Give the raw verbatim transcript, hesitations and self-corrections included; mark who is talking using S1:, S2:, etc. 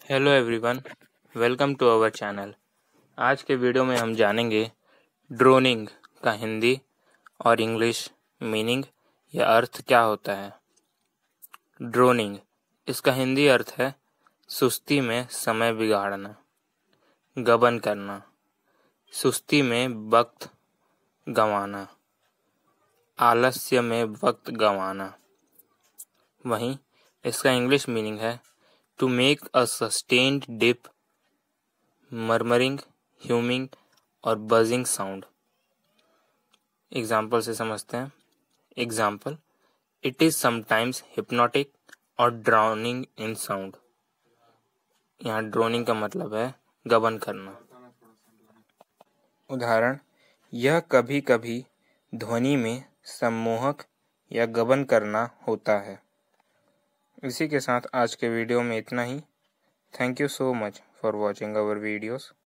S1: Hello everyone, welcome to our channel. आज के video में हम जानेंगे ड्रोनिंग का हिंदी और इंग्लिश मीनिंग या अर्थ क्या होता है। ड्रोनिंग, इसका हिंदी अर्थ है सुस्ती में समय बिगाड़ना, गबन करना, सुस्ती में वक्त गंवाना, आलस्य में वक्त गंवाना। वहीं इसका इंग्लिश मीनिंग है to make a sustained dip, murmuring, humming और buzzing sound। एग्जाम्पल से समझते हैं। Example, it is sometimes hypnotic और drowning in sound। यहाँ ड्रोनिंग का मतलब है गबन करना। उदाहरण, यह कभी कभी ध्वनि में सम्मोहक या गबन करना होता है। इसी के साथ आज के वीडियो में इतना ही। Thank you so much for watching our videos.